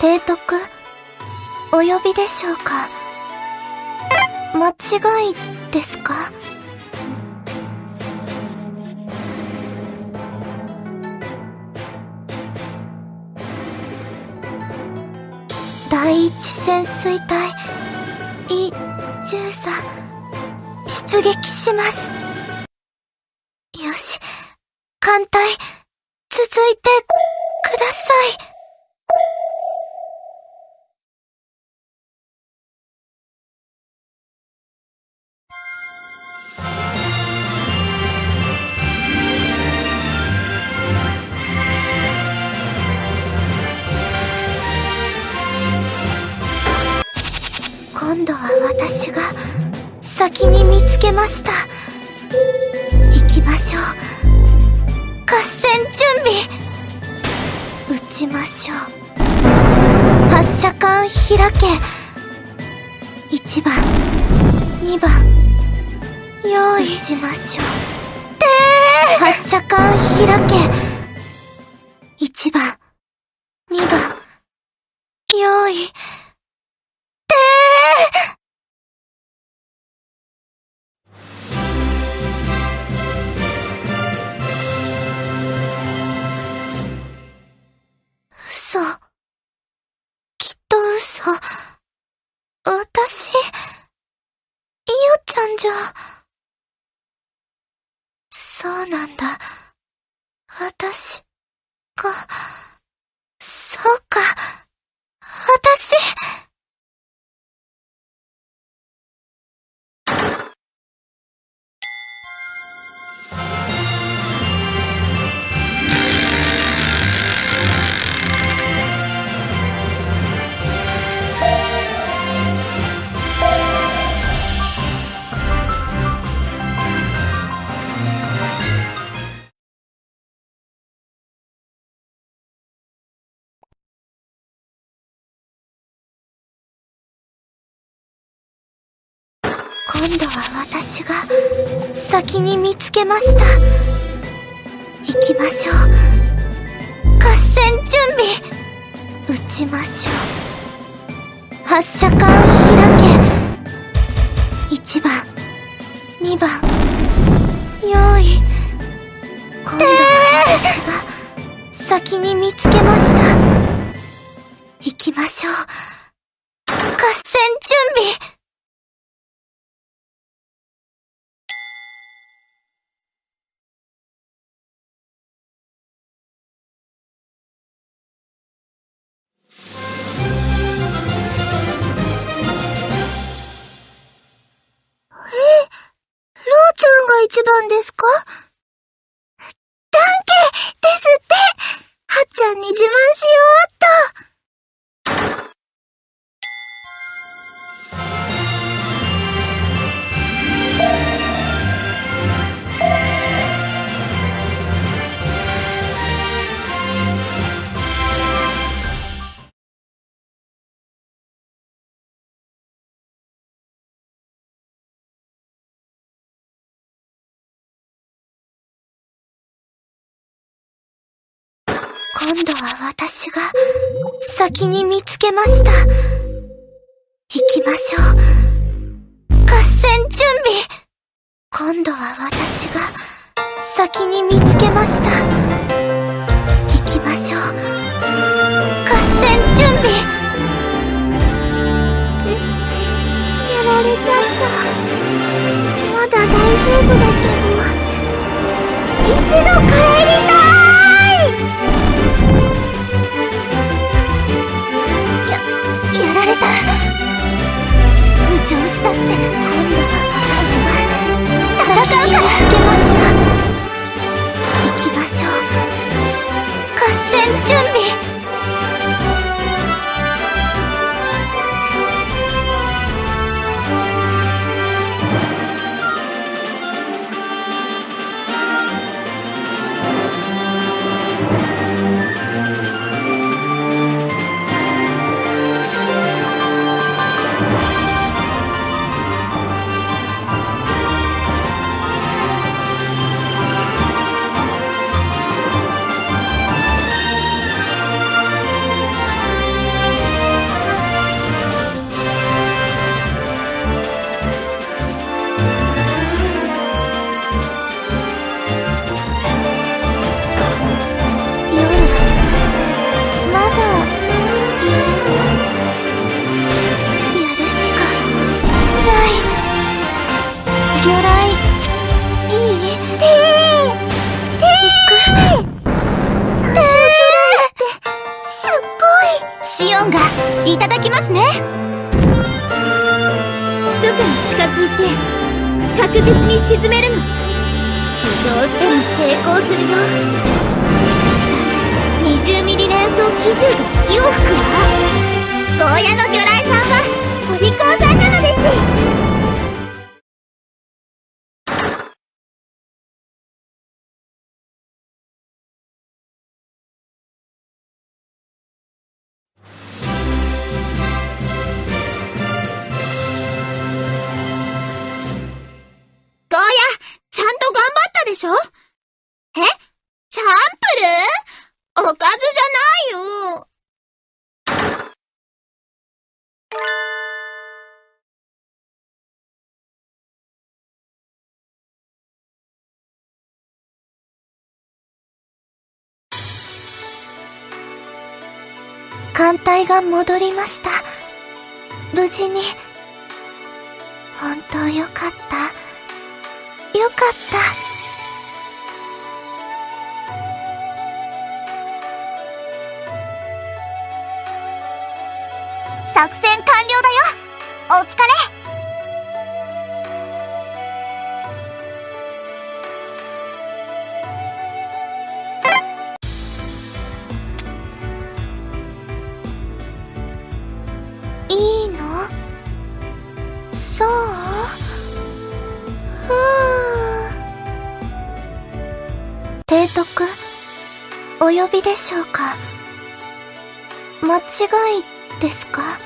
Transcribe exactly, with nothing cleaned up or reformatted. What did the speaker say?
提督、お呼びでしょうか。間違いですか？第一潜水隊イじゅうさん出撃します。よし、艦隊続いてください。今度は私が先に見つけました。行きましょう。合戦準備。撃ちましょう。発射管開け。いちばん、にばん、用意。撃ちましょう。てー発射管開け。いちばん、にばん、用意。嘘。きっと嘘。私、イヨちゃんじゃ。そうなんだ。私が、そうか。私。今度は私が先に見つけました。行きましょう。合戦準備。撃ちましょう。発射管開け。いちばん、にばん、用意。今度は私が先に見つけました。行きましょう。合戦準備。一番ですか？ダンケですって。はっちゃんに自慢しようっと。今度は私が先に見つけました。行きましょう。合戦準備。今度は私が先に見つけました。行きましょう。合戦準備。やられちゃった。まだ大丈夫だけど、一度帰りたい。浮上したって。今度は私は戦うから見つけました。行きましょう。合戦準備。 密に近づいて確実に沈めるの。浮上しても抵抗するよ。にじゅうミリ連装機銃が火を吹くわ。ゴーヤの魚雷さんはお利口さんなのでち。ちゃんと頑張ったでしょ？え？チャンプルー？おかずじゃないよ。艦隊が戻りました。無事に。本当よかった。よかった。作戦完了だよ。お疲れ。いいの？そう？ふぅ。提督、お呼びでしょうか？間違いですか？